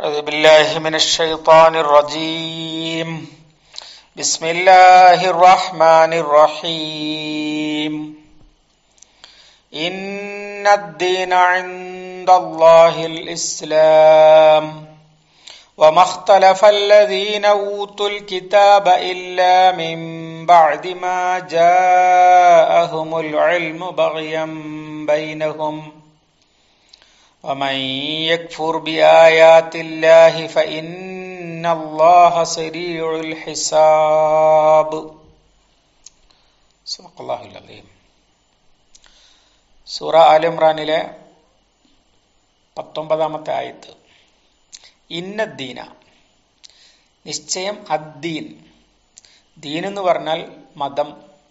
أعوذ بالله من الشيطان الرجيم. بسم الله الرحمن الرحيم. إن الدين عند الله الإسلام وما اختلف الذين أوتوا الكتاب إلا من بعد ما جاءهم العلم بغيا بينهم ومن يكفر بآيات الله فإن الله سريع الحساب. صدق الله العظيم. സൂറ all ഇംറാനിലെ 19-ാമത്തെ ആയത്ത്. ഇന്നദ്ദീന, നിശ്ചയം, അദ്ദീൻ, ദീൻ എന്ന് പറഞ്ഞാൽ മതം,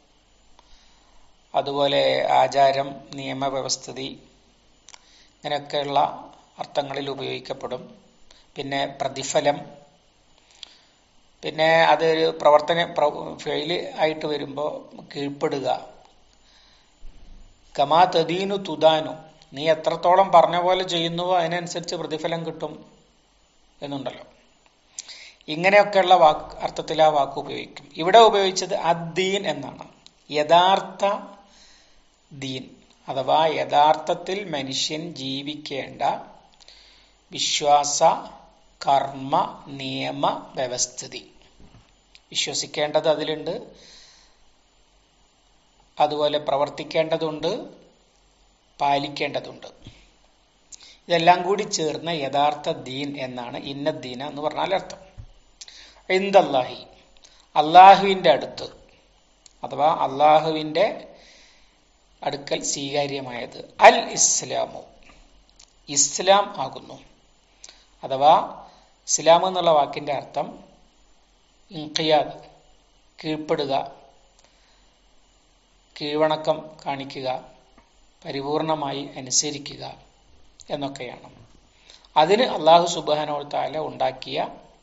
അതുപോലെ ആചാരം, നിയമവ്യവസ്ഥിതി, ഇങ്ങനെയൊക്കെയുള്ള അർത്ഥങ്ങളിൽ ഉപയോഗിക്കപ്പെടും. പിന്നെ പ്രതിഫലം, പിന്നെ അതൊരു ഫെയില് ആയിട്ട് വരുമ്പോൾ കീഴ്പ്പെടുക. കമാ തദീനു തുദാനു, നീ എത്രത്തോളം പറഞ്ഞ പോലെ ചെയ്യുന്നുവോ അതിനനുസരിച്ച് പ്രതിഫലം കിട്ടും എന്നുണ്ടല്ലോ. ഇങ്ങനെയൊക്കെയുള്ള അർത്ഥത്തിൽ ആ വാക്ക് ഉപയോഗിക്കും. ഇവിടെ ഉപയോഗിച്ചത് അദ്ദീൻ എന്നാണ്. യഥാർത്ഥ ദീൻ അഥവാ യഥാർത്ഥത്തിൽ മനുഷ്യൻ ജീവിക്കേണ്ട വിശ്വാസ, കർമ്മ, നിയമ വ്യവസ്ഥിതി. വിശ്വസിക്കേണ്ടത് അതിലുണ്ട്, അതുപോലെ പ്രവർത്തിക്കേണ്ടതുണ്ട്, പാലിക്കേണ്ടതുണ്ട്. ഇതെല്ലാം കൂടി ചേർന്ന യഥാർത്ഥ ദീൻ എന്നാണ് ഇന്നദ്ദീന എന്ന് പറഞ്ഞാൽ അർത്ഥം. ഇൻദല്ലാഹി, അള്ളാഹുവിന്റെ അടുത്ത് അഥവാ അള്ളാഹുവിന്റെ അടുക്കൽ സ്വീകാര്യമായത്. അൽ ഇസ്ലാമു, ഇസ്ലാം ആകുന്നു. അഥവാ ഇസ്ലാം എന്നുള്ള വാക്കിന്റെ അർത്ഥം ഇൻഖിയാദ്, കീഴ്പ്പെടുക, കീഴ്വണക്കം കാണിക്കുക, പരിപൂർണമായി അനുസരിക്കുക എന്നൊക്കെയാണ്. അതിന് അല്ലാഹു സുബ്ഹാനഹു വ തആല ഉണ്ടാക്കിയ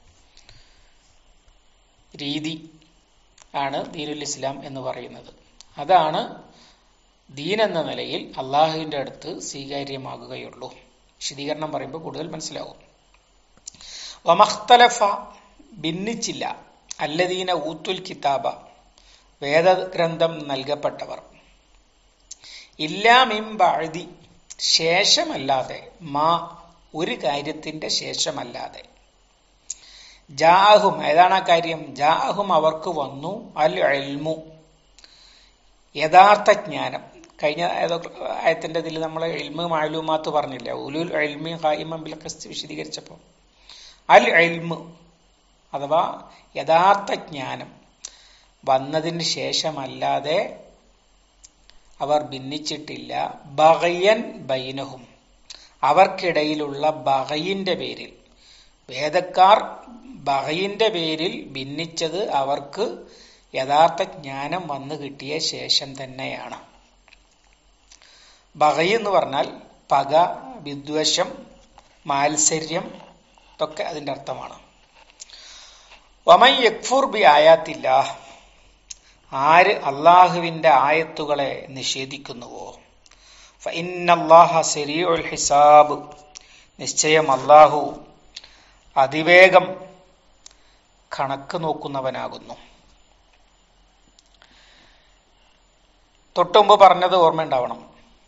രീതി ആണ് ദീനുൽ ഇസ്ലാം എന്ന് പറയുന്നത്. അതാണ് ദീൻ എന്ന നിലയിൽ അള്ളാഹുവിന്റെ അടുത്ത് സ്വീകാര്യമാകുകയുള്ളൂ. വിശദീകരണം പറയുമ്പോൾ കൂടുതൽ മനസ്സിലാവും. വമഖ്തലഫ, ഭിന്നിച്ചില്ല, അല്ലദീന ഊത്തുൽ കിതാബ, വേദഗ്രന്ഥം നൽകപ്പെട്ടവർ, ഇല്ലാ മിൻ ബഅദി, ശേഷമല്ലാതെ, മാ, ഒരു കാര്യത്തിന്റെ ശേഷമല്ലാതെ, ജാഅഹും, ഏതാണ് ആ കാര്യം? ജാഅഹും, അവർക്ക് വന്നു, അൽ ഇൽമു, യഥാർത്ഥ ജ്ഞാനം. കഴിഞ്ഞ ആയത്തിന്റെ ഇതിൽ നമ്മൾ ഇൽമു മഅലൂമാത്ത് പറഞ്ഞില്ല, ഉലുൽ ഇൽമി ഖായിമൻ ബിൽ ഖിസ്ത് വിശദീകരിച്ചപ്പോൾ അൽ ഇൽമു അഥവാ യഥാർത്ഥ ജ്ഞാനം വന്നതിന് ശേഷമല്ലാതെ അവർ ഭിന്നിച്ചിട്ടില്ല. ബഗയൻ ബൈനഹും, അവർക്കിടയിലുള്ള ബഗയിന്റെ പേരിൽ, വേദക്കാർ ബഗയിന്റെ പേരിൽ ഭിന്നിച്ചത് അവർക്ക് യഥാർത്ഥ ജ്ഞാനം വന്നു കിട്ടിയ ശേഷം തന്നെയാണ്. ബഗയ് എന്ന് പറഞ്ഞാൽ പക, വിദ്വേഷം, മാത്സര്യം, ഇതൊക്കെ അതിന്റെ അർത്ഥമാണ്. വമൻ യക്ഫുർ ബി ആയാത്തില്ലാഹ്, ആര് അള്ളാഹുവിന്റെ ആയത്തുകളെ നിഷേധിക്കുന്നുവോ, ഫഇന്നല്ലാഹ സരീഉൽ ഹിസാബ്, നിശ്ചയം അള്ളാഹു അതിവേഗം കണക്ക് നോക്കുന്നവനാകുന്നു. തൊട്ടുമുമ്പ് പറഞ്ഞത് ഓർമ്മയുണ്ടാവണം.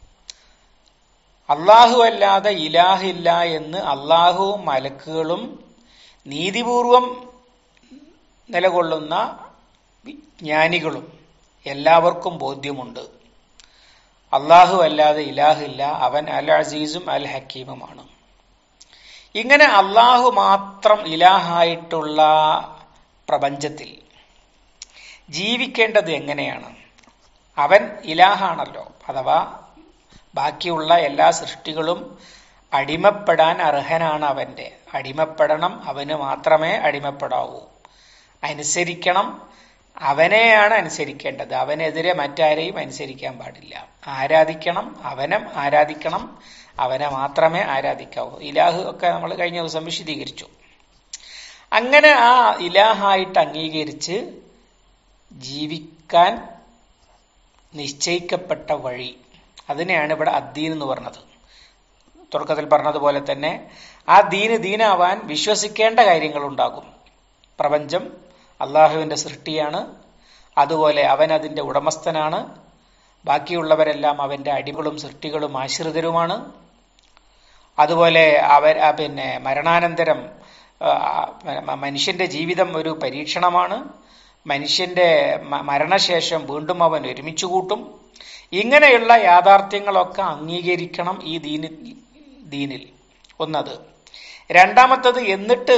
അള്ളാഹു അല്ലാതെ ഇലാഹില്ല എന്ന് അള്ളാഹുവും മലക്കുകളും നീതിപൂർവം നിലകൊള്ളുന്ന ജ്ഞാനികളും എല്ലാവർക്കും ബോധ്യമുണ്ട്. അള്ളാഹു അല്ലാതെ ഇലാഹില്ല, അവൻ അൽ അസീസും അൽ ഹക്കീമുമാണ്. ഇങ്ങനെ അള്ളാഹു മാത്രം ഇലാഹായിട്ടുള്ള പ്രപഞ്ചത്തിൽ ജീവിക്കേണ്ടത് എങ്ങനെയാണ്? അവൻ ഇലാഹാണല്ലോ, അഥവാ ബാക്കിയുള്ള എല്ലാ സൃഷ്ടികളും അടിമപ്പെടാൻ അർഹനാണ്. അവന്റെ അടിമപ്പെടണം, അവന് മാത്രമേ അടിമപ്പെടാവൂ. അനുസരിക്കണം, അവനെയാണ് അനുസരിക്കേണ്ടത്, അവനെതിരെ മറ്റാരെയും അനുസരിക്കാൻ പാടില്ല. ആരാധിക്കണം, ആരാധിക്കണം, അവനെ മാത്രമേ ആരാധിക്കാവൂ. ഇലാഹ് ഒക്കെ നമ്മൾ കഴിഞ്ഞ ദിവസം വിശദീകരിച്ചു. അങ്ങനെ ആ ഇലാഹായിട്ട് അംഗീകരിച്ച് ജീവിക്കാൻ നിശ്ചയിക്കപ്പെട്ട വഴി, അതിനെയാണ് ഇവിടെ അദ്ദീൻ എന്ന് പറഞ്ഞത്. തുടക്കത്തിൽ പറഞ്ഞതുപോലെ തന്നെ ആ ദീനാവാൻ വിശ്വസിക്കേണ്ട കാര്യങ്ങളുണ്ടാകും. പ്രപഞ്ചം അള്ളാഹുവിന്റെ സൃഷ്ടിയാണ്, അതുപോലെ അവൻ അതിന്റെ ഉടമസ്ഥനാണ്, ബാക്കിയുള്ളവരെല്ലാം അവന്റെ അടിമകളും സൃഷ്ടികളും ആശ്രിതരുമാണ്. അതുപോലെ മരണാനന്തരം മനുഷ്യന്റെ ജീവിതം ഒരു പരീക്ഷണമാണ്, മനുഷ്യന്റെ മരണശേഷം വീണ്ടും അവൻ ഒരുമിച്ച് കൂട്ടും. ഇങ്ങനെയുള്ള യാഥാർത്ഥ്യങ്ങളൊക്കെ അംഗീകരിക്കണം ഈ ദീനിൽ. ഒന്നത്. രണ്ടാമത്തത്, എന്നിട്ട്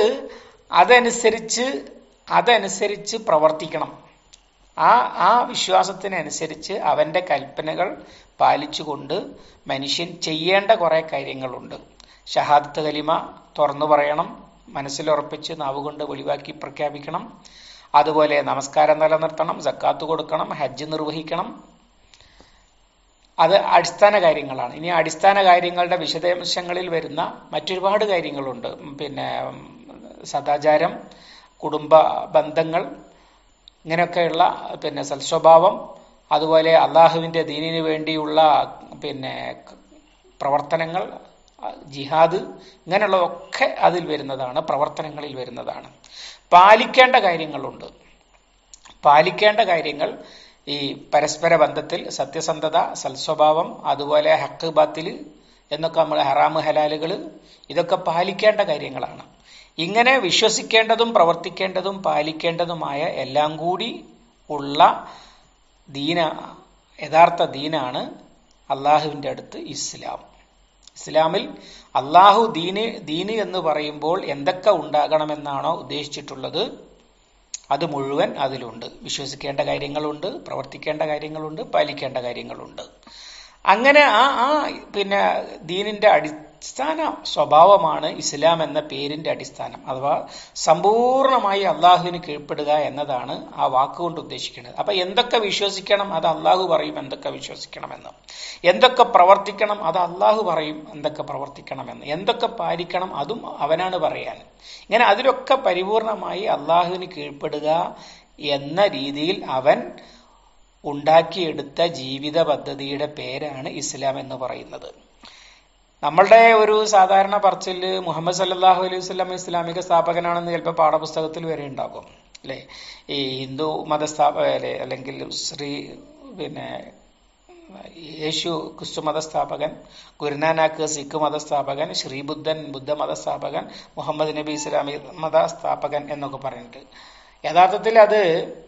അതനുസരിച്ച് പ്രവർത്തിക്കണം. ആ വിശ്വാസത്തിനനുസരിച്ച് അവന്റെ കൽപ്പനകൾ പാലിച്ചുകൊണ്ട് മനുഷ്യൻ ചെയ്യേണ്ട കുറെ കാര്യങ്ങളുണ്ട്. ഷഹാദത്ത് കലിമ തുറന്നു പറയണം, മനസ്സിലുറപ്പിച്ച് നാവുകൊണ്ട് വെളിവാക്കി പ്രഖ്യാപിക്കണം. അതുപോലെ നമസ്കാരം നിലനിർത്തണം, സക്കാത്ത് കൊടുക്കണം, ഹജ്ജ് നിർവഹിക്കണം. അത് അടിസ്ഥാന കാര്യങ്ങളാണ്. ഇനി അടിസ്ഥാന കാര്യങ്ങളുടെ വിശദാംശങ്ങളിൽ വരുന്ന മറ്റൊരുപാട് കാര്യങ്ങളുണ്ട്. സദാചാരം, കുടുംബ ബന്ധങ്ങൾ, ഇങ്ങനെയൊക്കെയുള്ള സൽസ്വഭാവം, അതുപോലെ അള്ളാഹുവിന്റെ ദീനിന് വേണ്ടിയുള്ള പ്രവർത്തനങ്ങൾ, ജിഹാദ്, ഇങ്ങനെയുള്ളതൊക്കെ അതിൽ വരുന്നതാണ്, പ്രവർത്തനങ്ങളിൽ വരുന്നതാണ്. പാലിക്കേണ്ട കാര്യങ്ങളുണ്ട്. പാലിക്കേണ്ട കാര്യങ്ങൾ ഈ പരസ്പര ബന്ധത്തിൽ സത്യസന്ധത, സൽസ്വഭാവം, അതുപോലെ ഹക്ക് ബാത്തില് എന്നൊക്കെ നമ്മൾ ഹറാമ് ഹലാലുകൾ, ഇതൊക്കെ പാലിക്കേണ്ട കാര്യങ്ങളാണ്. ഇങ്ങനെ വിശ്വസിക്കേണ്ടതും പ്രവർത്തിക്കേണ്ടതും പാലിക്കേണ്ടതുമായ എല്ലാം കൂടി ഉള്ള യഥാർത്ഥ ദീനാണ് അള്ളാഹുവിന്റെ അടുത്ത് ഇസ്ലാം. ഇസ്ലാമിൽ അള്ളാഹു ദീന് എന്ന് പറയുമ്പോൾ എന്തൊക്കെ ഉണ്ടാകണമെന്നാണോ ഉദ്ദേശിച്ചിട്ടുള്ളത് അത് മുഴുവൻ അതിലുണ്ട്. വിശ്വസിക്കേണ്ട കാര്യങ്ങളുണ്ട്, പ്രവർത്തിക്കേണ്ട കാര്യങ്ങളുണ്ട്, പാലിക്കേണ്ട കാര്യങ്ങളുണ്ട്. അങ്ങനെ ദീനിന്റെ അടിസ്ഥാന സ്വഭാവമാണ് ഇസ്ലാം എന്ന പേരിന്റെ അടിസ്ഥാനം. അഥവാ സമ്പൂർണമായി അള്ളാഹുവിന് കീഴ്പ്പെടുക എന്നതാണ് ആ വാക്കുകൊണ്ട് ഉദ്ദേശിക്കുന്നത്. അപ്പൊ എന്തൊക്കെ വിശ്വസിക്കണം അത് അള്ളാഹു പറയും എന്തൊക്കെ വിശ്വസിക്കണമെന്ന്, എന്തൊക്കെ പ്രവർത്തിക്കണം അത് അള്ളാഹു പറയും എന്തൊക്കെ പ്രവർത്തിക്കണമെന്ന്, എന്തൊക്കെ പാലിക്കണം അതും അവനാണ് പറയാൻ. ഇങ്ങനെ അതിലൊക്കെ പരിപൂർണമായി അള്ളാഹുവിന് കീഴ്പ്പെടുക എന്ന രീതിയിൽ അവൻ ഉണ്ടാക്കിയെടുത്ത ജീവിത പദ്ധതിയുടെ പേരാണ് ഇസ്ലാം എന്ന് പറയുന്നത്. നമ്മളുടെ ഒരു സാധാരണ പറച്ചില് മുഹമ്മദ് സല്ലല്ലാഹു അലൈഹി വസല്ലം ഇസ്ലാമിക സ്ഥാപകനാണെന്ന് ചിലപ്പോൾ പാഠപുസ്തകത്തിൽ വരെ ഉണ്ടാകും, അല്ലെ? ഈ ഹിന്ദു അല്ലെങ്കിൽ യേശു ക്രിസ്തു മതസ്ഥാപകൻ, ഗുരുനാനാക്ക് സിഖ് മതസ്ഥാപകൻ, ശ്രീബുദ്ധൻ ബുദ്ധ മതസ്ഥാപകൻ, മുഹമ്മദ് നബി ഇസ്ലാമി മതസ്ഥാപകൻ എന്നൊക്കെ പറഞ്ഞിട്ട് യഥാർത്ഥത്തിൽ അത്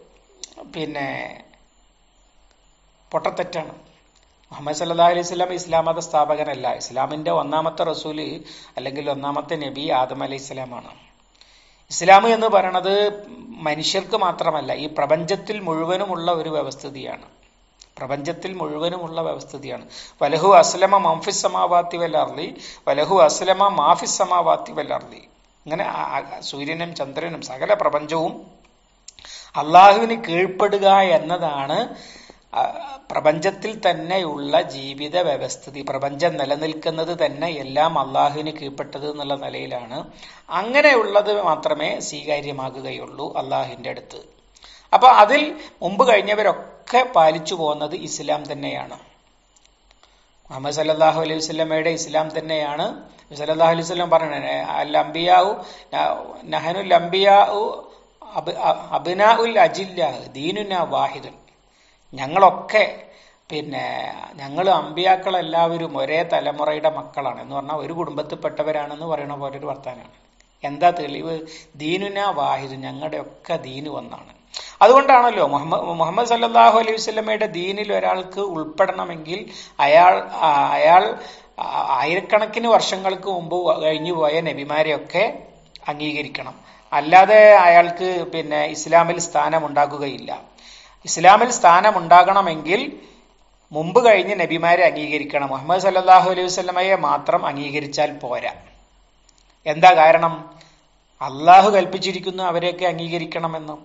പൊട്ടത്തെറ്റാണ്. മുഹമ്മദ് സല്ലല്ലാഹു അലൈഹി വസല്ലം ഇസ്ലാം മത സ്ഥാപകനല്ല. ഇസ്ലാമിന്റെ ഒന്നാമത്തെ റസൂല് അല്ലെങ്കിൽ ഒന്നാമത്തെ നബി ആദം അലൈഹിസ്സലാമാണ്. ഇസ്ലാം എന്ന് പറയുന്നത് മനുഷ്യർക്ക് മാത്രമല്ല, ഈ പ്രപഞ്ചത്തിൽ മുഴുവനുമുള്ള ഒരു വ്യവസ്ഥിതിയാണ്. പ്രപഞ്ചത്തിൽ മുഴുവനുമുള്ള വ്യവസ്ഥിതിയാണ്. വലഹു അസ്ലമ മൻഫിസ് സമാവാതി വൽ അർളി വലഹു അസ്ലമ മാഫിസ് സമാവാതി വൽ അർളി. ഇങ്ങനെ സൂര്യനും ചന്ദ്രനും സകല പ്രപഞ്ചവും അള്ളാഹുവിന് കീഴ്പ്പെടുക എന്നതാണ് പ്രപഞ്ചത്തിൽ തന്നെയുള്ള ജീവിത വ്യവസ്ഥിതി. പ്രപഞ്ചം നിലനിൽക്കുന്നത് തന്നെ എല്ലാം അള്ളാഹുവിന് കീഴ്പ്പെട്ടത് എന്നുള്ള നിലയിലാണ്. അങ്ങനെയുള്ളത് മാത്രമേ സ്വീകാര്യമാകുകയുള്ളൂ അള്ളാഹുവിന്റെ അടുത്ത്. അപ്പൊ അതിൽ മുമ്പ് കഴിഞ്ഞവരൊക്കെ പാലിച്ചു പോകുന്നത് ഇസ്ലാം തന്നെയാണ്. മുഹമ്മദ് സല്ലല്ലാഹു അലൈഹി വസല്ലമയുടെ ഇസ്ലാം തന്നെയാണ്. സല്ലല്ലാഹു അലൈഹി വസല്ലം പറഞ്ഞത് അൽ അംബിയാഉ നഹനുൽ അംബിയാഉ അബ്നാഉൽ അജില്ലാഹ് ദീനുനാ വാഹിദുൻ. ഞങ്ങളൊക്കെ ഞങ്ങൾ അമ്പിയാക്കളെല്ലാവരും ഒരേ തലമുറയുടെ മക്കളാണ് എന്ന് പറഞ്ഞാൽ ഒരു കുടുംബത്തിൽപ്പെട്ടവരാണെന്ന് പറയുന്ന പോലെ ഒരു വർത്താനാണ്. എന്താ തെളിവ്? ദീനുനാ വാഹിദ്, ഞങ്ങളുടെ ഒക്കെ ദീന് ഒന്നാണ്. അതുകൊണ്ടാണല്ലോ മുഹമ്മദ് സല്ലല്ലാഹു അലൈഹി വസല്ലമയുടെ ദീനിൽ ഒരാൾക്ക് ഉൾപ്പെടണമെങ്കിൽ അയാൾ ആയിരക്കണക്കിന് വർഷങ്ങൾക്ക് മുമ്പ് കഴിഞ്ഞുപോയ നബിമാരെയൊക്കെ അംഗീകരിക്കണം. അല്ലാതെ അയാൾക്ക് ഇസ്ലാമിൽ സ്ഥാനമുണ്ടാകുകയില്ല. ഇസ്ലാമിൽ സ്ഥാനമുണ്ടാകണമെങ്കിൽ മുമ്പ് കഴിഞ്ഞ നബിമാരെ അംഗീകരിക്കണം. മുഹമ്മദ് സല്ലല്ലാഹു അലൈഹി വസല്ലമയെ മാത്രം അംഗീകരിച്ചാൽ പോരാ. എന്താ കാരണം? അള്ളാഹു കൽപ്പിച്ചിരിക്കുന്നു അവരെയൊക്കെ അംഗീകരിക്കണമെന്നും.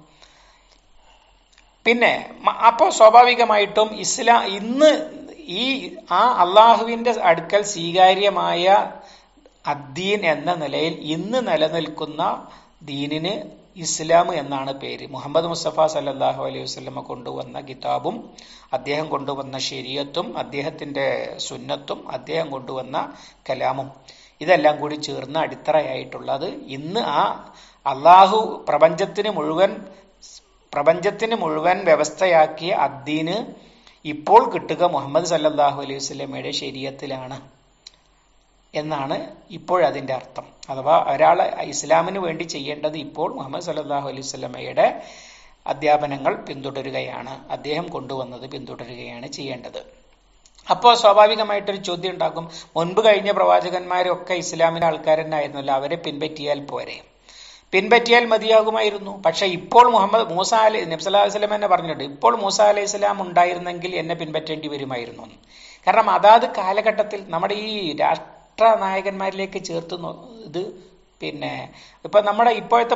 അപ്പോ സ്വാഭാവികമായിട്ടും ഇന്ന് അള്ളാഹുവിന്റെ അടുക്കൽ സ്വീകാര്യമായ അദ്ദീൻ എന്ന നിലയിൽ ഇന്ന് നിലനിൽക്കുന്ന ദീനിന് ഇസ്ലാം എന്നാണ് പേര്. മുഹമ്മദ് മുസ്തഫ സല്ലല്ലാഹു അലൈഹി വസല്ലമ കൊണ്ടുവന്ന കിതാബും അദ്ദേഹം കൊണ്ടുവന്ന ശരീഅത്തും അദ്ദേഹത്തിന്റെ സുന്നത്തും അദ്ദേഹം കൊണ്ടുവന്ന കലാമും ഇതെല്ലാം കൂടി ചേർന്ന് അടിത്തറയായിട്ടുള്ളത് ഇന്ന് ആ അള്ളാഹു പ്രപഞ്ചത്തിന് മുഴുവൻ വ്യവസ്ഥയാക്കിയ അദ്ദീന് ഇപ്പോൾ കിട്ടുക മുഹമ്മദ് സല്ലല്ലാഹു അലൈഹി വസല്ലമയുടെ ശരീഅത്തിലാണ് എന്നാണ് ഇപ്പോഴതിന്റെ അർത്ഥം. അഥവാ ഒരാൾ ഇസ്ലാമിന് വേണ്ടി ചെയ്യേണ്ടത് ഇപ്പോൾ മുഹമ്മദ് സല്ലല്ലാഹു അലൈഹി വസല്ലമയുടെ അധ്യാപനങ്ങൾ പിന്തുടരുകയാണ്, അദ്ദേഹം കൊണ്ടുവന്നത് പിന്തുടരുകയാണ് ചെയ്യേണ്ടത്. അപ്പോൾ സ്വാഭാവികമായിട്ടൊരു ചോദ്യം ഉണ്ടാകും, മുൻപ് കഴിഞ്ഞ പ്രവാചകന്മാരൊക്കെ ഇസ്ലാമിന്റെ ആൾക്കാർ തന്നെ ആയിരുന്നല്ലോ, അവരെ പിൻപറ്റിയാൽ പോരെ? പിൻപറ്റിയാൽ മതിയാകുമായിരുന്നു. പക്ഷെ ഇപ്പോൾ മൂസ നബി സല്ലല്ലാഹു അലൈഹി വസല്ലം തന്നെ പറഞ്ഞിട്ടുണ്ട്, ഇപ്പോൾ മൂസ അലൈഹി സ്വലാം ഉണ്ടായിരുന്നെങ്കിൽ എന്നെ പിൻപറ്റേണ്ടി വരുമായിരുന്നു. കാരണം അതാത് കാലഘട്ടത്തിൽ നമ്മുടെ ഈ രാഷ്ട്ര നായകന്മാരിലേക്ക് ചേർത്ത് ഇത് ഇപ്പൊ നമ്മുടെ ഇപ്പോഴത്തെ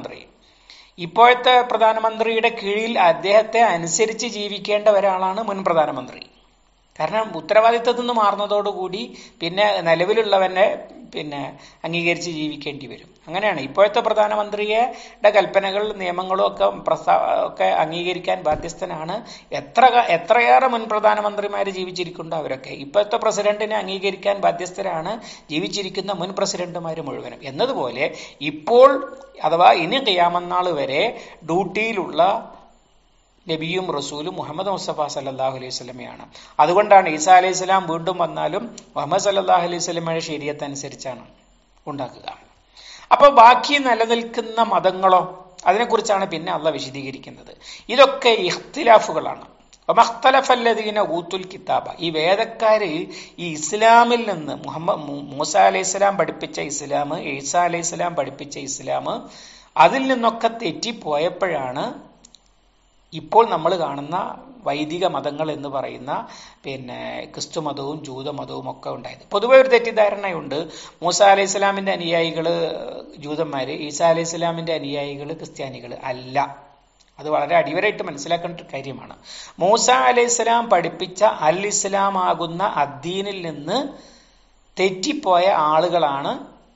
പ്രധാനമന്ത്രിയുടെ കീഴിൽ അദ്ദേഹത്തെ അനുസരിച്ച് ജീവിക്കേണ്ട ഒരാളാണ് മുൻ പ്രധാനമന്ത്രി. കാരണം ഉത്തരവാദിത്തത്തിൽ നിന്ന് മാറുന്നതോടുകൂടി പിന്നെ നിലവിലുള്ളവനെ അംഗീകരിച്ച് ജീവിക്കേണ്ടി വരും. അങ്ങനെയാണ് ഇപ്പോഴത്തെ പ്രധാനമന്ത്രിയുടെ കൽപ്പനകൾ നിയമങ്ങളും ഒക്കെ അംഗീകരിക്കാൻ ബാധ്യസ്ഥനാണ്. എത്രയേറെ മുൻ പ്രധാനമന്ത്രിമാര് ജീവിച്ചിരിക്കുന്നുണ്ടോ അവരൊക്കെ. ഇപ്പോഴത്തെ പ്രസിഡന്റിനെ അംഗീകരിക്കാൻ ബാധ്യസ്ഥരാണ് ജീവിച്ചിരിക്കുന്ന മുൻ പ്രസിഡന്റുമാര് മുഴുവനും. എന്നതുപോലെ ഇപ്പോൾ അഥവാ ഇനി ഖിയാമത്ത് നാൾ വരെ ഡ്യൂട്ടിയിലുള്ള നബിയും റസൂലും മുഹമ്മദ് മുസ്തഫ സല്ലല്ലാഹു അലൈഹി വസല്ലമയാണ്. അതുകൊണ്ടാണ് ഈസാ അലൈഹി സ്വലാം വീണ്ടും വന്നാലും മുഹമ്മദ് സല്ലല്ലാഹു അലൈഹി വസല്ലമയുടെ ശരീഅത്ത് അനുസരിച്ചാണ് ഉണ്ടാക്കുക. അപ്പൊ ബാക്കി നിലനിൽക്കുന്ന മതങ്ങളോ അതിനെക്കുറിച്ചാണ് പിന്നെ അള്ളാഹ് വിശദീകരിക്കുന്നത്. ഇതൊക്കെ ഇഖ്തിലാഫുകളാണ്. വമഖ്തലഫല്ലദീന ഊത്തുൽ കിതാബ, ഈ വേദക്കാര് ഈ ഇസ്ലാമിൽ നിന്ന് മൂസ അലൈഹി സ്വലാം പഠിപ്പിച്ച ഇസ്ലാം, ഈസാ അലൈഹി സ്വലാം പഠിപ്പിച്ച ഇസ്ലാം, അതിൽ നിന്നൊക്കെ തെറ്റിപ്പോയപ്പോഴാണ് ഇപ്പോൾ നമ്മൾ കാണുന്ന വൈദിക മതങ്ങൾ എന്ന് പറയുന്ന ക്രിസ്തു മതവും ജൂതമതവും ഒക്കെ ഉണ്ടായത്. പൊതുവെ ഒരു തെറ്റിദ്ധാരണയുണ്ട്, മൂസ അലൈഹി സ്വലാമിന്റെ അനുയായികള് ജൂതന്മാര്, ഈസാ അലൈഹി സ്വലാമിന്റെ അനുയായികള് ക്രിസ്ത്യാനികള് അല്ല. അത് വളരെ അടിവരായിട്ട് മനസ്സിലാക്കേണ്ട കാര്യമാണ്. മൂസ അലൈഹി സ്വലാം പഠിപ്പിച്ച അൽ ഇസ്ലാം ആകുന്ന അദ്ദീനിൽ നിന്ന് തെറ്റിപ്പോയ ആളുകളാണ്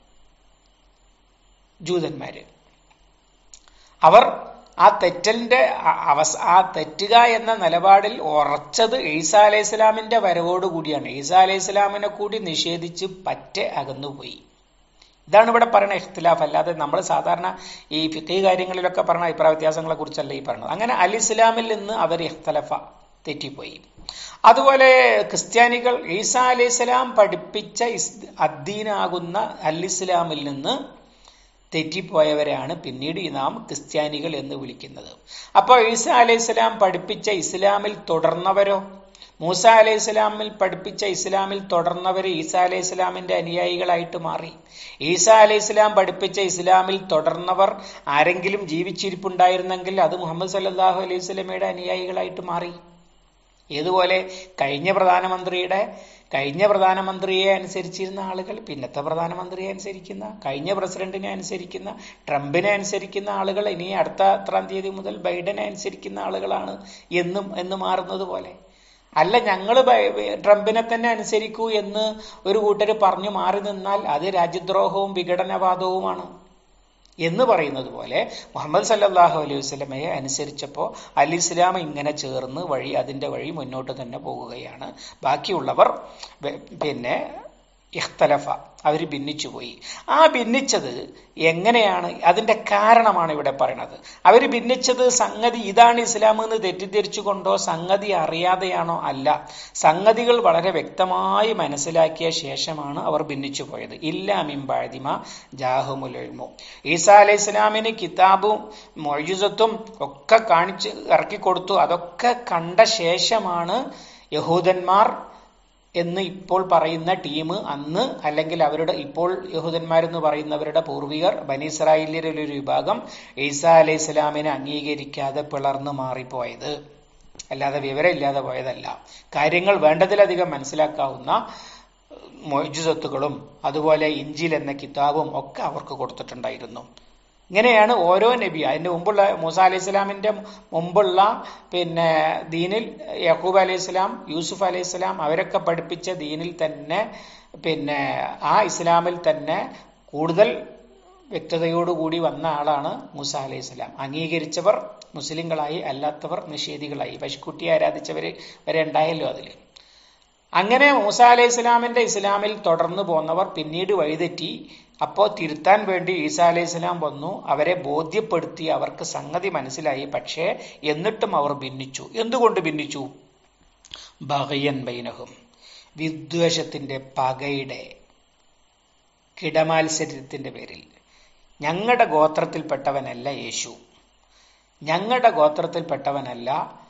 ജൂതന്മാര്. അവർ ആ തെറ്റുക എന്ന നിലപാടിൽ ഉറച്ചത് ഈസാ അലൈഹി സ്വലാമിന്റെ വരവോടുകൂടിയാണ്. ഈസാ അലൈഹി സ്വലാമിനെ കൂടി നിഷേധിച്ച് പറ്റെ അകന്നുപോയി. ഇതാണ് ഇവിടെ പറയുന്ന ഇഖ്തിലാഫ്. അല്ലാതെ നമ്മൾ സാധാരണ ഈ ഫിഖ് കാര്യങ്ങളിലൊക്കെ പറഞ്ഞ അഭിപ്രായ വ്യത്യാസങ്ങളെ കുറിച്ചല്ല ഈ പറയുന്നത്. അങ്ങനെ അൽ ഇസ്ലാമിൽ നിന്ന് അവർ ഇഖ്തലഫ തെറ്റിപ്പോയി. അതുപോലെ ക്രിസ്ത്യാനികൾ ഈസാ അലൈഹി സ്വലാം പഠിപ്പിച്ച അദ്ദീനാകുന്ന അൽ ഇസ്ലാമിൽ നിന്ന് തെറ്റിപ്പോയവരെയാണ് പിന്നീട് നാം ക്രിസ്ത്യാനികൾ എന്ന് വിളിക്കുന്നത്. അപ്പോൾ ഈസാ അലൈഹി സ്വലാം പഠിപ്പിച്ച ഇസ്ലാമിൽ തുടർന്നവരോ, മൂസ അലൈഹി സ്വലാമിൽ പഠിപ്പിച്ച ഇസ്ലാമിൽ തുടർന്നവർ ഈസാ അലൈഹി സ്വലാമിന്റെ അനുയായികളായിട്ട് മാറി. ഈസാ അലൈഹി സ്വലാം പഠിപ്പിച്ച ഇസ്ലാമിൽ തുടർന്നവർ ആരെങ്കിലും ജീവിച്ചിരിപ്പുണ്ടായിരുന്നെങ്കിൽ അത് മുഹമ്മദ് സല്ലല്ലാഹു അലൈഹി വസല്ലമയുടെ അനുയായികളായിട്ട് മാറി. ഏതുപോലെ കഴിഞ്ഞ പ്രധാനമന്ത്രിയെ അനുസരിച്ചിരുന്ന ആളുകൾ പിന്നത്തെ പ്രധാനമന്ത്രിയെ അനുസരിക്കുന്ന, കഴിഞ്ഞ പ്രസിഡന്റിനെ അനുസരിക്കുന്ന, ട്രംപിനെ അനുസരിക്കുന്ന ആളുകൾ ഇനി അടുത്ത 3-ാം തീയതി മുതൽ ബൈഡനെ അനുസരിക്കുന്ന ആളുകളാണ് എന്ന് മാറുന്നത് പോലെ. അല്ല, ഞങ്ങൾ ട്രംപിനെ തന്നെ അനുസരിക്കൂ എന്ന് ഒരു കൂട്ടര് പറഞ്ഞു മാറി നിന്നാൽ അത് രാജ്യദ്രോഹവും വിഘടനവാദവുമാണ് എന്ന് പറയുന്നത് പോലെ മുഹമ്മദ് സല്ലല്ലാഹു അലൈഹി വസല്ലമയെ അനുസരിച്ചപ്പോൾ അൽ ഇസ്ലാം ഇങ്ങനെ ചേർന്ന് അതിന്റെ വഴി മുന്നോട്ട് തന്നെ പോകുകയാണ്. ബാക്കിയുള്ളവർ ഇഖ്തലഫ, അവർ ഭിന്നിച്ചുപോയി. ആ ഭിന്നിച്ചത് എങ്ങനെയാണ്, അതിന്റെ കാരണമാണ് ഇവിടെ പറയുന്നത്. അവർ ഭിന്നിച്ചത് സംഗതി ഇതാണ് ഇസ്ലാം എന്ന് തെറ്റിദ്ധരിച്ചുകൊണ്ടോ സംഗതി അറിയാതെയാണോ? അല്ല, സംഗതികൾ വളരെ വ്യക്തമായി മനസ്സിലാക്കിയ ശേഷമാണ് അവർ ഭിന്നിച്ചു പോയത്. ഇല്ലാ മിൻ ബഅദിമ ജാഅഹുമുൽ ഇൽമു. ഈസാ അലൈഹി ഇസ്ലാമിന് കിതാബും മുഅ്ജിസത്തും ഒക്കെ കാണിച്ച് ഇറക്കിക്കൊടുത്തു. അതൊക്കെ കണ്ട ശേഷമാണ് യഹൂദന്മാർ എന്ന് ഇപ്പോൾ പറയുന്ന ടീം അന്ന്, അല്ലെങ്കിൽ അവരുടെ ഇപ്പോൾ യഹൂദന്മാരെന്ന് പറയുന്നവരുടെ പൂർവികർ ബനി ഇസ്രായേലിയരുടെ ഒരു വിഭാഗം ഈസാ അലൈഹി സ്വലാമിനെ അംഗീകരിക്കാതെ പിളർന്നു മാറിപ്പോയത്. അല്ലാതെ വിവരമില്ലാതെ പോയതല്ല. കാര്യങ്ങൾ വേണ്ടതിലധികം മനസ്സിലാക്കാവുന്ന മുഅ്ജിസത്തുകളും അതുപോലെ ഇഞ്ചീൽ എന്ന കിതാബും ഒക്കെ അവർക്ക് കൊടുത്തിട്ടുണ്ടായിരുന്നു. ഇങ്ങനെയാണ് ഓരോ നബി അതിന്റെ മുമ്പുള്ള മൂസ അലൈഹി സ്വലാമിന്റെ മുമ്പുള്ള ദീനിൽ യാക്കൂബ് അലൈഹി സ്വലാം, യൂസുഫ് അലൈഹി സ്വലാം അവരൊക്കെ പഠിപ്പിച്ച ദീനിൽ തന്നെ ആ ഇസ്ലാമിൽ തന്നെ കൂടുതൽ വ്യക്തതയോടുകൂടി വന്ന ആളാണ് മൂസ അലൈഹിസ്സലാം. അംഗീകരിച്ചവർ മുസ്ലിങ്ങളായി, അല്ലാത്തവർ നിഷേധികളായി. പശുക്കുട്ടിയെ ആരാധിച്ചവര് വരെ ഉണ്ടായല്ലോ അതിൽ. അങ്ങനെ മൂസ അലൈഹിസ്സലാമിന്റെ ഇസ്ലാമിൽ തുടർന്നു പോന്നവർ പിന്നീട് വഴിതെറ്റി. അപ്പോ തിരുത്താൻ വേണ്ടി ഈസാ അലൈഹിസ്സലാം വന്നു, അവരെ ബോധ്യപ്പെടുത്തി, അവർക്ക് സംഗതി മനസ്സിലായി. പക്ഷേ എന്നിട്ടും അവർ ഭിന്നിച്ചു. എന്തുകൊണ്ട് ഭിന്നിച്ചു? ബഗയൻ ബൈനഹും, വിദ്വേഷത്തിന്റെ, പകയുടെ, കിടമാത്സര്യത്തിന്റെ പേരിൽ. ഞങ്ങളുടെ ഗോത്രത്തിൽപ്പെട്ടവനല്ല യേശു, ഞങ്ങളുടെ ഗോത്രത്തിൽപ്പെട്ടവനല്ല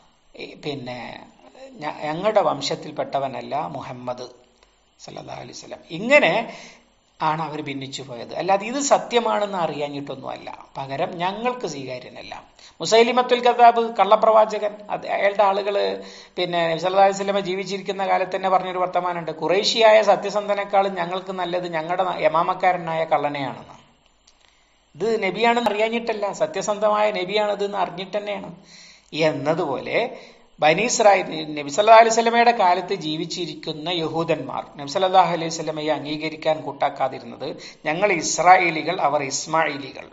ഞങ്ങളുടെ വംശത്തിൽപ്പെട്ടവനല്ല മുഹമ്മദ് സല്ലല്ലാഹു അലൈഹി വസല്ലം. ഇങ്ങനെ ആണ് അവർ ഭിന്നിച്ചു പോയത്. അല്ലാതെ ഇത് സത്യമാണെന്ന് അറിയാഞ്ഞിട്ടൊന്നുമല്ല. പകരം ഞങ്ങൾക്ക് സ്വീകാര്യനല്ല. മുസൈലിമത്തുൽ കദ്ദാബ്, കള്ളപ്രവാചകൻ, അയാളുടെ ആളുകള് നബി സല്ലല്ലാഹു അലൈഹി വസല്ലം ജീവിച്ചിരിക്കുന്ന കാലത്ത് തന്നെ പറഞ്ഞൊരു വർത്തമാനമുണ്ട്, ഖുറൈശിയായ സത്യസന്ധനേക്കാളും ഞങ്ങൾക്ക് നല്ലത് ഞങ്ങളുടെ യമാമക്കാരനായ കള്ളനെയാണെന്ന്. ഇത് നബിയാണെന്ന് അറിയാഞ്ഞിട്ടല്ല, സത്യസന്ധമായ നബിയാണിത് എന്ന് അറിഞ്ഞിട്ട് തന്നെയാണ്. എന്നതുപോലെ ബനി ഇസ്രായേൽ, നബി സല്ലല്ലാഹു അലൈഹി വസല്ലമയുടെ കാലത്ത് ജീവിച്ചിരിക്കുന്ന യഹൂദന്മാർ നബി സല്ലല്ലാഹു അലൈഹി വസല്ലമയെ അംഗീകരിക്കാൻ കൂട്ടാക്കാതിരുന്നത് ഞങ്ങൾ ഇസ്രായേലികൾ, അവർ ഇസ്മായിലികൾ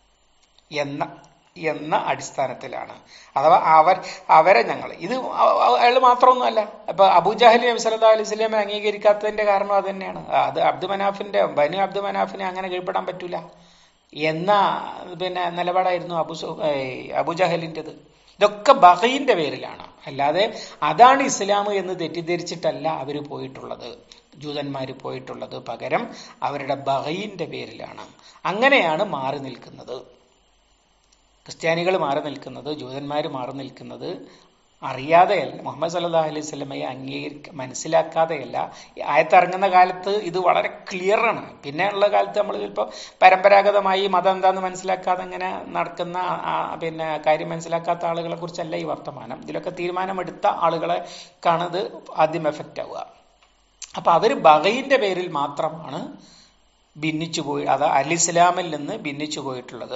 എന്ന അടിസ്ഥാനത്തിലാണ്. അഥവാ അവരെ ഞങ്ങൾ, ഇത് അയാൾ മാത്രമൊന്നുമല്ല. ഇപ്പൊ അബൂജഹൽ നബി സല്ലല്ലാഹു അലൈഹി വസല്ലമയെ അംഗീകരിക്കാത്തതിന്റെ കാരണം അത് തന്നെയാണ്. അത് ബനു അബ്ദു മനാഫിനെ അങ്ങനെ കീഴ്പ്പെടാൻ പറ്റൂല എന്ന നിലപാടായിരുന്നു അബൂജഹലിൻ്റെത്. ഇതൊക്കെ ബഗയിന്റെ പേരിലാണ്. അല്ലാതെ അതാണ് ഇസ്ലാം എന്ന് തെറ്റിദ്ധരിച്ചിട്ടല്ല അവര് പോയിട്ടുള്ളത്, ജൂതന്മാര് പോയിട്ടുള്ളത്. പകരം അവരുടെ ബഗയിന്റെ പേരിലാണ്. അങ്ങനെയാണ് മാറി നിൽക്കുന്നത്. ക്രിസ്ത്യാനികൾ മാറി നിൽക്കുന്നത്, ജൂതന്മാര് മാറി നിൽക്കുന്നത് അറിയാതെയല്ല, മുഹമ്മദ് സല്ലല്ലാഹു അലൈഹി വസല്ലമയെ മനസ്സിലാക്കാതെയല്ല. ആയത്തിറങ്ങുന്ന കാലത്ത് ഇത് വളരെ ക്ലിയറാണ്. പിന്നെ ഉള്ള കാലത്ത് നമ്മൾ ചിലപ്പോൾ പരമ്പരാഗതമായി മതം എന്താന്ന് മനസ്സിലാക്കാതെ ഇങ്ങനെ നടക്കുന്ന കാര്യം മനസ്സിലാക്കാത്ത ആളുകളെ കുറിച്ചല്ല ഈ വർത്തമാനം. ഇതിലൊക്കെ തീരുമാനമെടുത്ത ആളുകളെ കാണത് ആദ്യം എഫക്റ്റ് ആവുക. അപ്പൊ അവര് ബഗയിന്റെ പേരിൽ മാത്രമാണ് ഭിന്നിച്ചു പോയി, അത് അൽ ഇസ്ലാമിൽ നിന്ന് ഭിന്നിച്ചു പോയിട്ടുള്ളത്.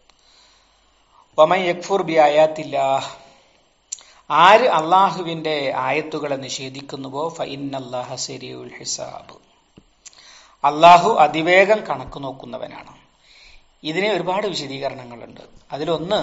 വമൻ യക്ഫുർ ബി ആയാത്തില്ലാഹ്, ആര് അള്ളാഹുവിന്റെ ആയത്തുകളെ നിഷേധിക്കുന്നുവോ ഫഇന്നല്ലാഹ സരീഉൽ ഹിസാബ്, അള്ളാഹു അതിവേഗം കണക്ക് നോക്കുന്നവനാണ്. ഇതിന് ഒരുപാട് വിശദീകരണങ്ങളുണ്ട്. അതിലൊന്ന്,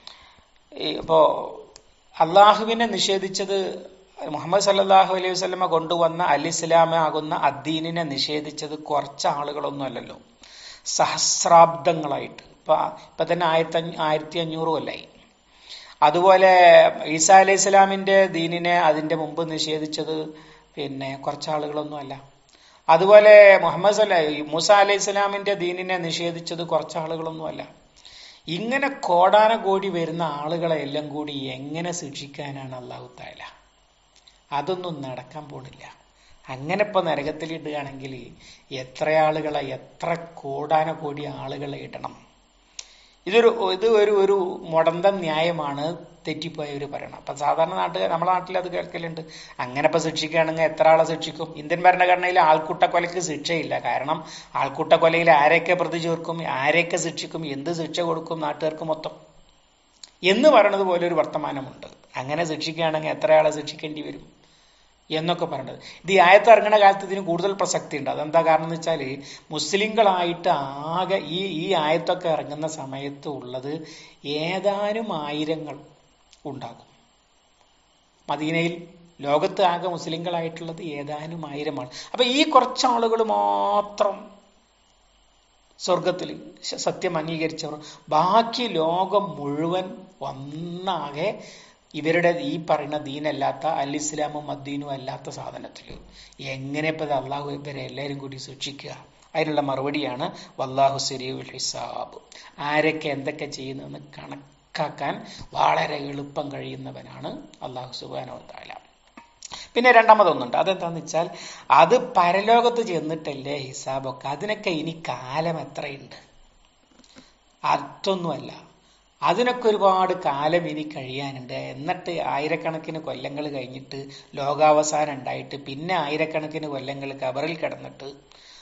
ഇപ്പോ അള്ളാഹുവിനെ നിഷേധിച്ചത്, മുഹമ്മദ് സല്ലല്ലാഹു അലൈഹി വസല്ലമ കൊണ്ടുവന്ന അൽ ഇസ്ലാം ആകുന്ന അദ്ദീനിനെ നിഷേധിച്ചത് കുറച്ച് ആളുകളൊന്നും അല്ലല്ലോ, സഹസ്രാബ്ദങ്ങളായിട്ട്. ഇപ്പൊ തന്നെ 1500 കൊല്ലായി. അതുപോലെ ഈസാ അലൈഹി സ്വലാമിന്റെ ദീനിനെ അതിന്റെ മുമ്പ് നിഷേധിച്ചത് കുറച്ചാളുകളൊന്നും അല്ല. അതുപോലെ മൂസ അലൈഹി സ്വലാമിന്റെ ദീനിനെ നിഷേധിച്ചത് കുറച്ചാളുകളൊന്നും അല്ല. ഇങ്ങനെ കോടാനകോടി വരുന്ന ആളുകളെ എല്ലാം കൂടി എങ്ങനെ ശിക്ഷിക്കാനാണ് അല്ലാഹു തആല? അതൊന്നും നടക്കാൻ പോണില്ല. അങ്ങനെ ഇപ്പൊ നരകത്തിലിടുകയാണെങ്കിൽ എത്ര ആളുകളെ, എത്ര കോടാനകോടി ആളുകളെ ഇടണം? ഇത് ഒരു മുടന്തം ന്യായമാണ് തെറ്റിപ്പോയവര് പറയണം. അപ്പൊ സാധാരണ നമ്മളെ നാട്ടിൽ അത് കേൾക്കലുണ്ട്. അങ്ങനെ ഇപ്പൊ ശിക്ഷിക്കുകയാണെങ്കിൽ എത്ര ആളെ ശിക്ഷിക്കും? ഇന്ത്യൻ ഭരണഘടനയിൽ ആൾക്കൂട്ടക്കൊലയ്ക്ക് ശിക്ഷയില്ല. കാരണം ആൾക്കൂട്ടക്കൊലയിൽ ആരെയൊക്കെ പ്രതി ചേർക്കും, ആരെയൊക്കെ ശിക്ഷിക്കും, എന്ത് ശിക്ഷ കൊടുക്കും നാട്ടുകാർക്ക് മൊത്തം എന്ന് പറയണത് പോലെ ഒരു വർത്തമാനമുണ്ട്. അങ്ങനെ ശിക്ഷിക്കുകയാണെങ്കിൽ എത്ര ആളെ ശിക്ഷിക്കേണ്ടി വരും എന്നൊക്കെ പറയണത്. ഇത് ഈ ആയത്ത് ഇറങ്ങുന്ന കാലത്ത് ഇതിന് കൂടുതൽ പ്രസക്തി ഉണ്ട്. അതെന്താ കാരണം എന്ന് വെച്ചാൽ, മുസ്ലിങ്ങളായിട്ട് ആകെ ഈ ആയത്തൊക്കെ ഇറങ്ങുന്ന സമയത്ത് ഉള്ളത് ഏതാനും ആയിരങ്ങൾ ഉണ്ടാകും. മദീനയിൽ ലോകത്ത് ആകെ മുസ്ലിങ്ങളായിട്ടുള്ളത് ഏതാനും ആയിരമാണ്. അപ്പൊ ഈ കുറച്ചാളുകൾ മാത്രം സ്വർഗത്തിൽ സത്യം അംഗീകരിച്ചവർ, ബാക്കി ലോകം മുഴുവൻ ഒന്നാകെ ഇവരുടെ ഈ പറയുന്ന ദീനല്ലാത്ത അൽ ഇസ്ലാമും അദ്ദീനും അല്ലാത്ത സാധനത്തില് എങ്ങനെ ഇപ്പൊ അള്ളാഹു ഇവരെ എല്ലാവരും കൂടി ശിക്ഷിക്കുക? അതിനുള്ള മറുപടിയാണ് വല്ലാഹു സരീഉൽ ഹിസാബ്. ആരൊക്കെ എന്തൊക്കെ ചെയ്യുന്നതെന്ന് കണക്കാക്കാൻ വളരെ എളുപ്പം കഴിയുന്നവനാണ് അള്ളാഹു സുബ്ഹാനഹു വ തആല. പിന്നെ രണ്ടാമതൊന്നുണ്ട്. അതെന്താന്ന് വെച്ചാൽ, അത് പരലോകത്ത് ചെന്നിട്ടല്ലേ ഹിസാബൊക്കെ. അതിനൊക്കെ ഇനി കാലം എത്രയുണ്ട്? അതൊന്നുമല്ല. അതിനൊക്കെ ഒരുപാട് കാലം ഇനി കഴിയാനുണ്ട്. എന്നിട്ട് ആയിരക്കണക്കിന് കൊല്ലങ്ങൾ കഴിഞ്ഞിട്ട് ലോകാവസാനം ഉണ്ടായിട്ട് പിന്നെ ആയിരക്കണക്കിന് കൊല്ലങ്ങൾ ഖബറിൽ കിടന്നിട്ട്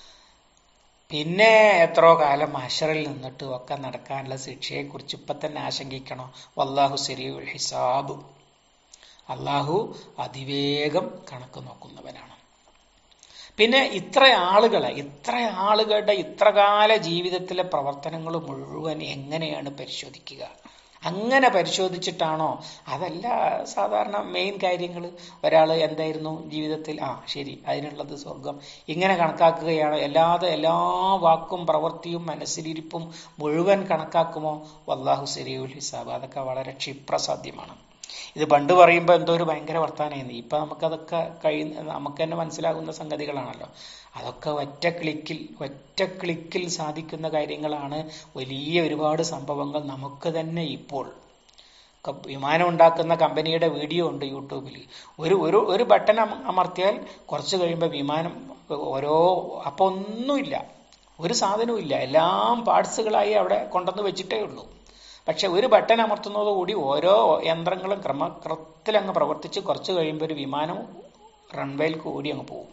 പിന്നെ എത്രയോ കാലം മഹ്ശറിൽ നിന്നിട്ട് ഒക്കെ നടക്കാനുള്ള ശിക്ഷയെക്കുറിച്ച് ഇപ്പൊ തന്നെ ആശങ്കിക്കണോ? വല്ലാഹു സരീഉൽ ഹിസാബ്, അള്ളാഹു അതിവേഗം കണക്ക് നോക്കുന്നവനാണ്. പിന്നെ ഇത്ര ആളുകളുടെ ഇത്രകാല ജീവിതത്തിലെ പ്രവർത്തനങ്ങൾ മുഴുവൻ എങ്ങനെയാണ് പരിശോധിക്കുക? അങ്ങനെ പരിശോധിച്ചിട്ടാണോ? അതല്ല സാധാരണ മെയിൻ കാര്യങ്ങൾ. ഒരാൾ എന്തായിരുന്നു ജീവിതത്തിൽ, ശരി, അതിനുള്ളത് സ്വർഗം, ഇങ്ങനെ കണക്കാക്കുകയാണോ? അല്ലാതെ എല്ലാ വാക്കും പ്രവൃത്തിയും മനസ്സിലിരിപ്പും മുഴുവൻ കണക്കാക്കുമോ? വല്ലാഹു സരീഉൽ ഹിസാബ്. അതൊക്കെ വളരെ ക്ഷിപ്രസാധ്യമാണ്. ഇത് പണ്ട് പറയുമ്പോൾ എന്തോ ഒരു ഭയങ്കര വർത്താനായിരുന്നു. ഇപ്പൊ നമുക്കതൊക്കെ നമുക്ക് തന്നെ മനസ്സിലാകുന്ന സംഗതികളാണല്ലോ. അതൊക്കെ ഒറ്റ ക്ലിക്കിൽ സാധിക്കുന്ന കാര്യങ്ങളാണ്. വലിയ ഒരുപാട് സംഭവങ്ങൾ നമുക്ക് തന്നെ ഇപ്പോൾ വിമാനം ഉണ്ടാക്കുന്ന കമ്പനിയുടെ വീഡിയോ ഉണ്ട് യൂട്യൂബിൽ. ഒരു ബട്ടൺ അമർത്തിയാൽ കുറച്ച് കഴിയുമ്പോൾ വിമാനം അപ്പൊ ഒന്നുമില്ല, ഒരു സാധനവും ഇല്ല, എല്ലാം പാർട്സുകളായി അവിടെ കൊണ്ടുവന്ന് വെച്ചിട്ടേ ഉള്ളൂ. പക്ഷെ ഒരു ബട്ടൺ അമർത്തുന്നതോടുകൂടി ഓരോ യന്ത്രങ്ങളും ക്രമത്തിൽ അങ്ങ് പ്രവർത്തിച്ച് കുറച്ച് കഴിയുമ്പോൾ ഒരു വിമാനം റൺവേയിൽ കൂടി അങ്ങ് പോകും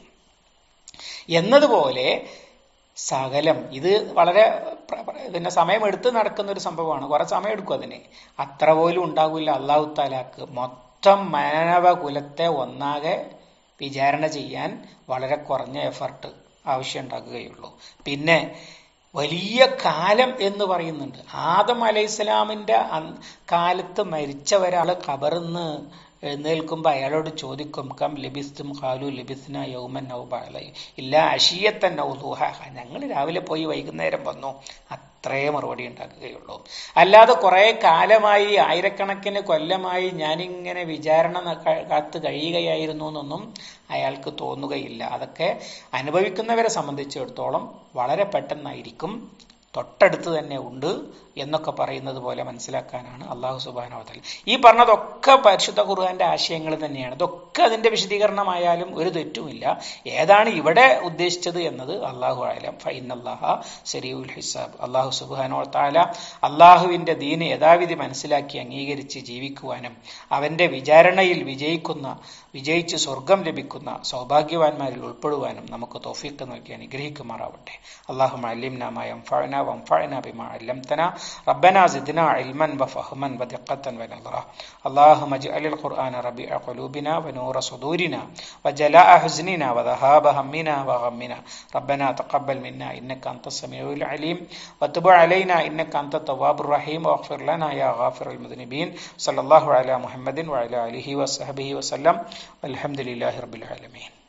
എന്നതുപോലെ സകലം. ഇത് വളരെ സമയമെടുത്ത് നടക്കുന്ന ഒരു സംഭവമാണ്. കുറെ സമയം എടുക്കും അതിന്. അത്ര പോലും ഉണ്ടാകില്ല അല്ലാഹു തആലാക്ക് മൊത്തം മാനവകുലത്തെ ഒന്നാകെ വിചാരണ ചെയ്യാൻ വളരെ കുറഞ്ഞ എഫർട്ട് ആവശ്യം ഉണ്ടാക്കുകയുള്ളൂ. പിന്നെ വലിയ കാലം എന്ന് പറയുന്നുണ്ട്. ആദം അലൈഹിസ്സലാമിന്റെ കാലത്ത് മരിച്ച ഒരാള് ഖബറിന്ന് എഴുന്നേൽക്കുമ്പോൾ അയാളോട് ചോദിക്കും, കം ലബിസ്തും ഖാലു ലബിസ്ന യൗമൻ ഔ ബഅദ ഇല്ല അശിയത്തൻ ഔ ദുഹാഹ, ഞങ്ങൾ രാവിലെ പോയി വൈകുന്നേരം വന്നു, അത്രേ മറുപടി ഉണ്ടാക്കുകയുള്ളൂ. അല്ലാതെ കുറെ കാലമായി, ആയിരക്കണക്കിന് കൊല്ലമായി ഞാനിങ്ങനെ വിചാരണ കാത്ത് കഴിയുകയായിരുന്നു എന്നൊന്നും അയാൾക്ക് തോന്നുകയില്ല. അതൊക്കെ അനുഭവിക്കുന്നവരെ സംബന്ധിച്ചിടത്തോളം വളരെ പെട്ടെന്നായിരിക്കും, തൊട്ടടുത്ത് തന്നെ ഉണ്ട് എന്നൊക്കെ പറയുന്നത് പോലെ മനസ്സിലാക്കാനാണ് അല്ലാഹു സുബ്ഹാനഹു വ തആല ഈ പറഞ്ഞതൊക്കെ പരിശുദ്ധ ഖുർആന്റെ ആശയങ്ങൾ തന്നെയാണ്. ഇതൊക്കെ അതിന്റെ വിശദീകരണമായാലും ഒരു തെറ്റുമില്ല. ഏതാണ് ഇവിടെ ഉദ്ദേശിച്ചത് എന്നത് അല്ലാഹു അഅലം. ഫഇന്നല്ലാഹ സരീഉൽ ഹിസാബ്. അല്ലാഹു സുബ്ഹാനഹു വ തആല അല്ലാഹുവിന്റെ ദീന് യഥാവിധി മനസ്സിലാക്കി അംഗീകരിച്ച് ജീവിക്കുവാനും അവന്റെ വിചാരണയിൽ വിജയിച്ച് സ്വർഗം ലഭിക്കുന്ന സൗഭാഗ്യവാന്മാരിൽ ഉൾപ്പെടുവാനും നമുക്ക് തൗഫീഖ് നൽകി അനുഗ്രഹിക്കുമാറാവട്ടെ. അല്ലാഹുമ്മ അല്ലിംനാ മാ യൻഫഉനാ വൻഫഅനാ ബിമാ അല്ലംതനാ റബ്ബനാ സിദ്നാ ഇൽമൻ വഫഹ്മൻ വദിഖ്ഖതൻ വനദറ. അല്ലാഹുമ്മ ഇജ്അലിൽ ഖുർആന റബീഅ ഖുലൂബിനാ വനൂറ സുദൂരിനാ വജലാഅ ഹുസ്നിനാ വദഹാബ ഹമ്മിനാ വഗമ്മിനാ. റബ്ബനാ തഖബ്ബൽ മിന്നാ ഇന്നക അൻതസ് സമീഉൽ അലീം വതുബ് അലൈനാ ഇന്നക അൻതത് തവ്വാബുർ റഹീം വഗ്ഫിർ ലനാ യാ ഗാഫിറൽ മുദ്നിബീൻ. സല്ലല്ലാഹു അലാ മുഹമ്മദിൻ വഅലാ ആലിഹി വസഹ്ബിഹി വസല്ലം. വൽഹംദുലില്ലാഹി റബ്ബിൽ ആലമീൻ.